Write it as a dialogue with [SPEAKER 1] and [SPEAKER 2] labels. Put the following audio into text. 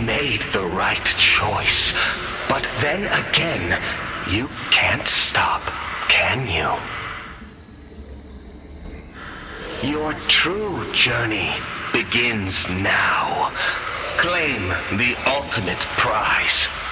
[SPEAKER 1] made the right choice. But then again, you can't stop, can you? Your true journey begins now. Claim the ultimate prize.